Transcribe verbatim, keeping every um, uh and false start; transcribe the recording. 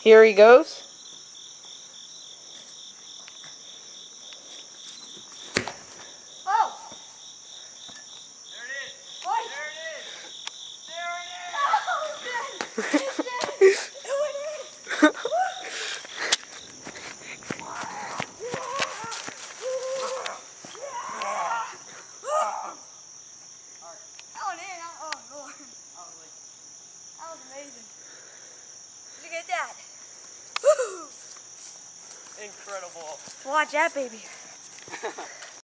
Here he goes. Oh! There it is. What? There it is. There it is. Oh, it's dead. It's dead. It went in. That went in. Oh, Lord. That was amazing. Look at that. Woo! Incredible. Watch that, baby.